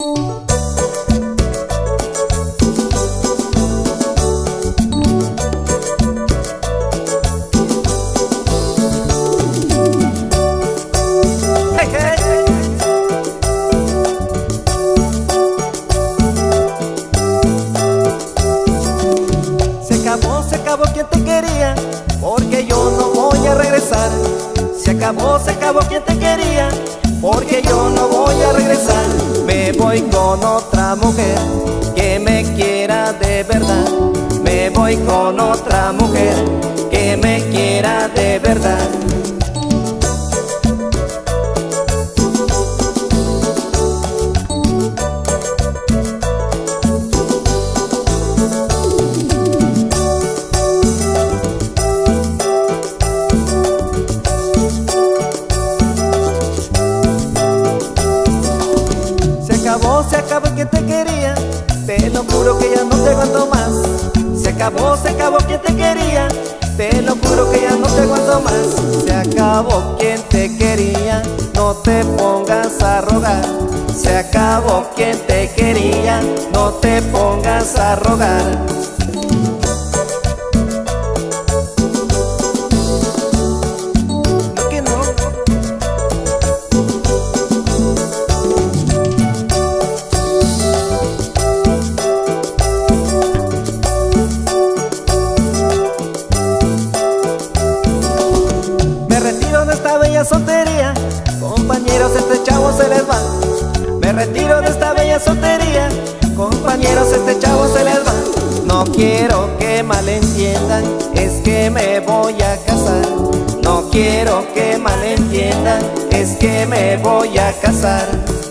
Se acabó quien te quería, porque yo no voy a regresar. Se acabó quien te quería, porque yo no voy a regresar. Me voy con otra mujer que me quiera de verdad. Me voy con otra mujer que me quiera de verdad. Se acabó quien te quería, te lo juro que ya no te aguanto más. Se acabó quien te quería, te lo juro que ya no te aguanto más. Se acabó quien te quería, no te pongas a rogar. Se acabó quien te quería, no te pongas a rogar. Soltería, compañeros, este chavo se les va. Me retiro de esta bella soltería, compañeros, este chavo se les va. No quiero que malentiendan, es que me voy a casar. No quiero que malentiendan, es que me voy a casar.